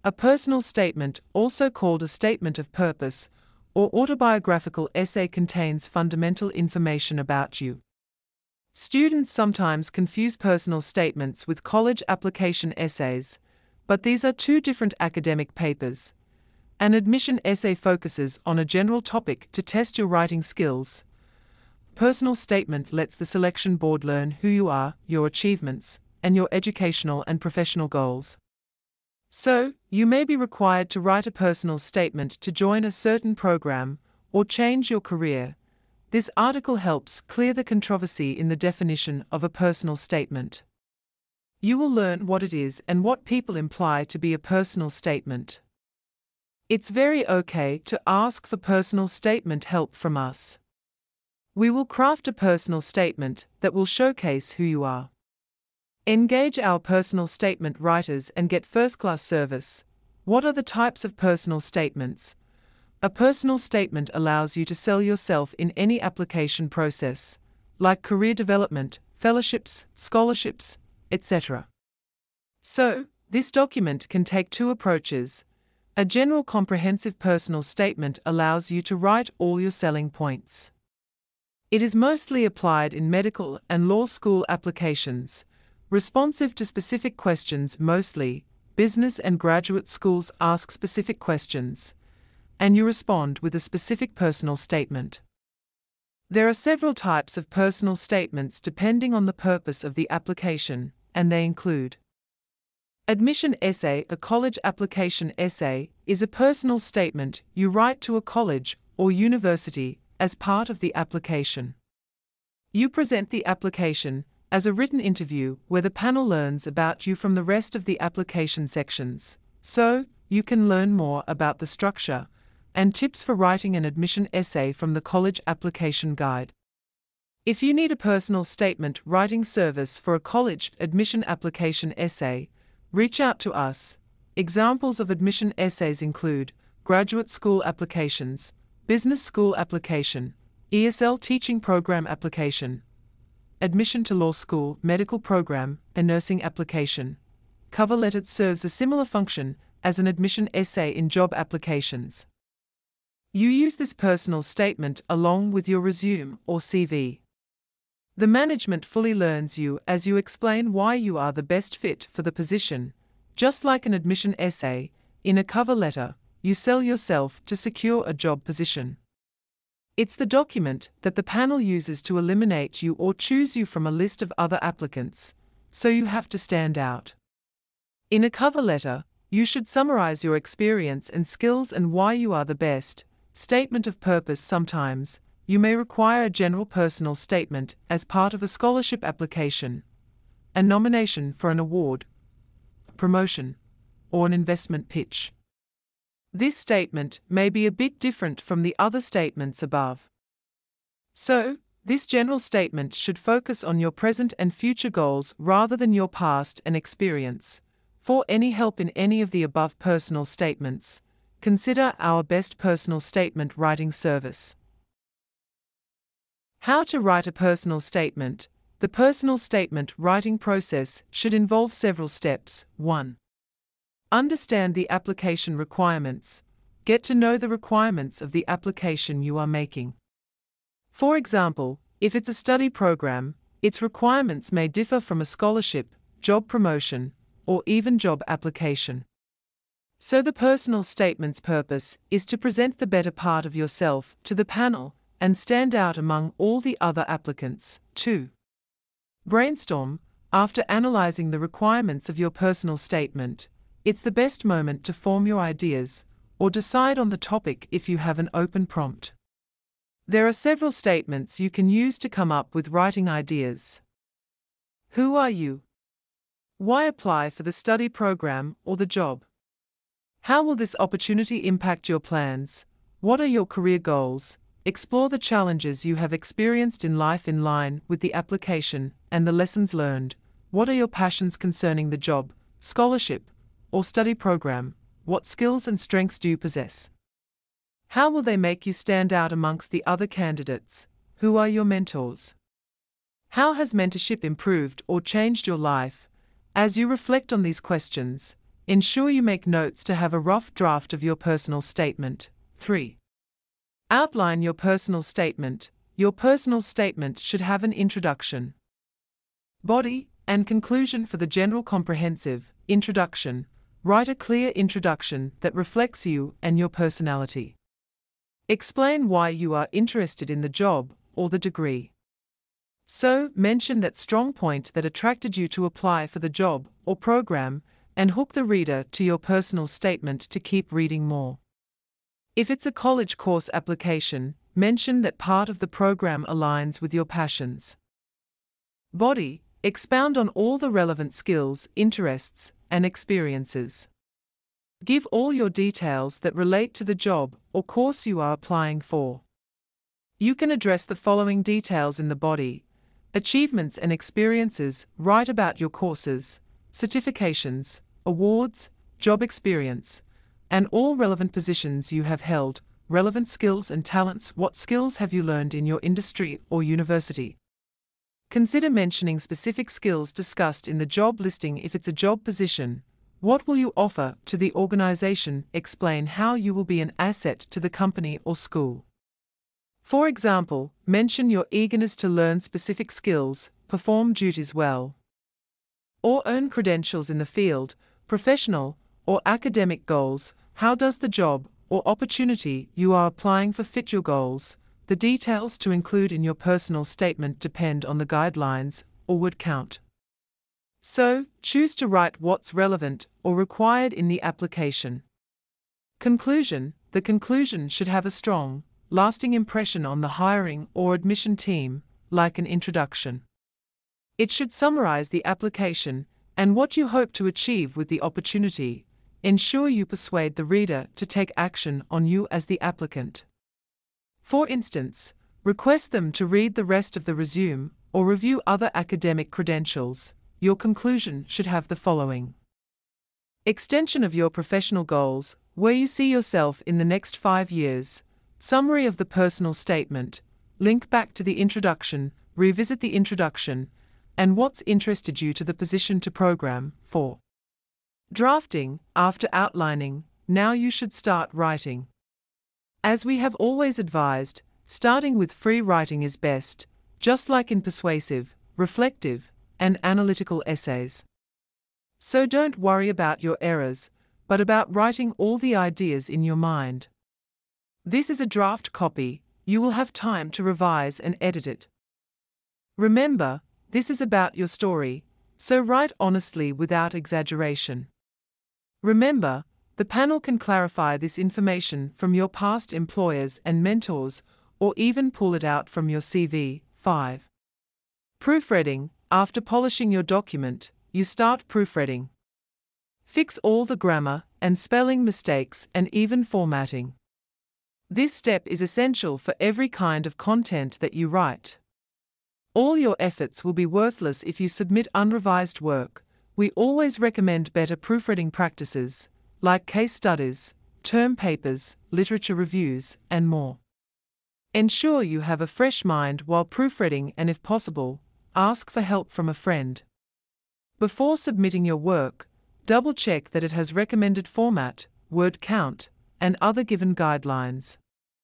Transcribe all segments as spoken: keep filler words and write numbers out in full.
A personal statement, also called a statement of purpose, or autobiographical essay, contains fundamental information about you. Students sometimes confuse personal statements with college application essays, but these are two different academic papers. An admission essay focuses on a general topic to test your writing skills. Personal statement lets the selection board learn who you are, your achievements, and your educational and professional goals. So, you may be required to write a personal statement to join a certain program or change your career. This article helps clear the controversy in the definition of a personal statement. You will learn what it is and what people imply to be a personal statement. It's very okay to ask for personal statement help from us. We will craft a personal statement that will showcase who you are. Engage our personal statement writers and get first-class service. What are the types of personal statements? A personal statement allows you to sell yourself in any application process, like career development, fellowships, scholarships, et cetera. So, this document can take two approaches. A general comprehensive personal statement allows you to write all your selling points. It is mostly applied in medical and law school applications, responsive to specific questions mostly. Business and graduate schools ask specific questions, and you respond with a specific personal statement. There are several types of personal statements depending on the purpose of the application, and they include: admission essay. A college application essay is a personal statement you write to a college or university as part of the application. You present the application as a written interview where the panel learns about you from the rest of the application sections, so you can learn more about the structure and tips for writing an admission essay from the college application guide. If you need a personal statement writing service for a college admission application essay, reach out to us. Examples of admission essays include graduate school applications, business school application, E S L teaching program application, admission to law school, medical program, and nursing application. Cover letter serves a similar function as an admission essay in job applications. You use this personal statement along with your resume or C V. The management fully learns you as you explain why you are the best fit for the position. Just like an admission essay, in a cover letter, you sell yourself to secure a job position. It's the document that the panel uses to eliminate you or choose you from a list of other applicants, so you have to stand out. In a cover letter, you should summarize your experience and skills and why you are the best. Statement of purpose. Sometimes, you may require a general personal statement as part of a scholarship application, a nomination for an award, a promotion, or an investment pitch. This statement may be a bit different from the other statements above. So, this general statement should focus on your present and future goals rather than your past and experience. For any help in any of the above personal statements, consider our best personal statement writing service. How to write a personal statement. The personal statement writing process should involve several steps. one. Understand the application requirements. Get to know the requirements of the application you are making. For example, if it's a study program, its requirements may differ from a scholarship, job promotion, or even job application. So the personal statement's purpose is to present the better part of yourself to the panel and stand out among all the other applicants. two. Brainstorm. After analyzing the requirements of your personal statement, it's the best moment to form your ideas or decide on the topic if you have an open prompt. There are several statements you can use to come up with writing ideas. Who are you? Why apply for the study program or the job? How will this opportunity impact your plans? What are your career goals? Explore the challenges you have experienced in life in line with the application and the lessons learned. What are your passions concerning the job, scholarship, or study program? What skills and strengths do you possess? How will they make you stand out amongst the other candidates? Who are your mentors? How has mentorship improved or changed your life? As you reflect on these questions, Ensure you make notes to have a rough draft of your personal statement. three. Outline your personal statement. Your personal statement should have an introduction, body, and conclusion. For the general comprehensive introduction, write a clear introduction that reflects you and your personality. Explain why you are interested in the job or the degree. So, mention that strong point that attracted you to apply for the job or program, and hook the reader to your personal statement to keep reading more. If it's a college course application, mention that part of the program aligns with your passions. Body, expound on all the relevant skills, interests, and experiences. Give all your details that relate to the job or course you are applying for. You can address the following details in the body: achievements and experiences. Write about your courses, certifications, awards, job experience, and all relevant positions you have held. Relevant skills and talents. What skills have you learned in your industry or university? Consider mentioning specific skills discussed in the job listing. If it's a job position, what will you offer to the organization? Explain how you will be an asset to the company or school. For example, mention your eagerness to learn specific skills, perform duties well, or earn credentials in the field. Professional or academic goals. How does the job or opportunity you are applying for fit your goals? The details to include in your personal statement depend on the guidelines or word count. So, choose to write what's relevant or required in the application. Conclusion. The conclusion should have a strong, lasting impression on the hiring or admission team, like an introduction. It should summarize the application and what you hope to achieve with the opportunity. Ensure you persuade the reader to take action on you as the applicant. For instance, request them to read the rest of the resume or review other academic credentials. Your conclusion should have the following: extension of your professional goals, where you see yourself in the next five years, summary of the personal statement, link back to the introduction, revisit the introduction, and what's interested you to the position to program. four. Drafting. After outlining, now you should start writing. As we have always advised, starting with free writing is best, just like in persuasive, reflective, and analytical essays. So don't worry about your errors, but about writing all the ideas in your mind. This is a draft copy. You will have time to revise and edit it. Remember, this is about your story, so write honestly without exaggeration. Remember, the panel can clarify this information from your past employers and mentors, or even pull it out from your C V. five. Proofreading. After polishing your document, you start proofreading. Fix all the grammar and spelling mistakes and even formatting. This step is essential for every kind of content that you write. All your efforts will be worthless if you submit unrevised work. We always recommend better proofreading practices, like case studies, term papers, literature reviews, and more. Ensure you have a fresh mind while proofreading, and if possible, ask for help from a friend. Before submitting your work, double-check that it has recommended format, word count, and other given guidelines.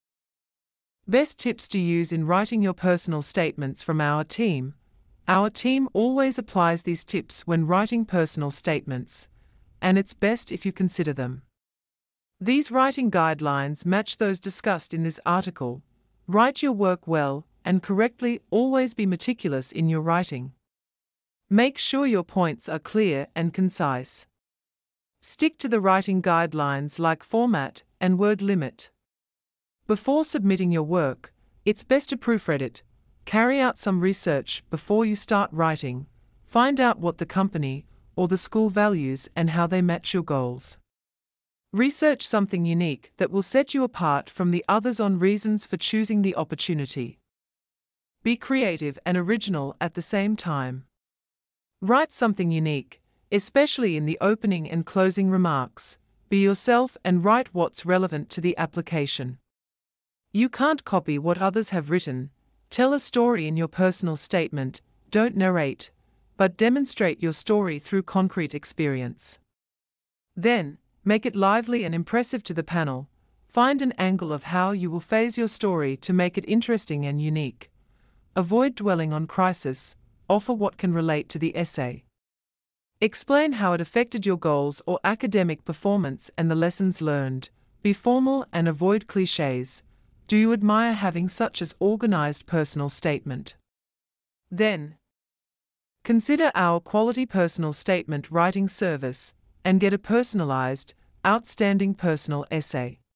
Best tips to use in writing your personal statements from our team. Our team always applies these tips when writing personal statements, and it's best if you consider them. These writing guidelines match those discussed in this article. Write your work well and correctly. Always be meticulous in your writing. Make sure your points are clear and concise. Stick to the writing guidelines like format and word limit. Before submitting your work, it's best to proofread it. Carry out some research before you start writing. Find out what the company or the school values and how they match your goals. Research something unique that will set you apart from the others on reasons for choosing the opportunity. Be creative and original at the same time. Write something unique, especially in the opening and closing remarks. Be yourself and write what's relevant to the application. You can't copy what others have written. Tell a story in your personal statement. Don't narrate, but demonstrate your story through concrete experience. Then, make it lively and impressive to the panel. Find an angle of how you will phrase your story to make it interesting and unique. Avoid dwelling on crisis. Offer what can relate to the essay. Explain how it affected your goals or academic performance and the lessons learned. Be formal and avoid cliches. Do you admire having such an organized personal statement? Then, consider our quality personal statement writing service and get a personalized, outstanding personal essay.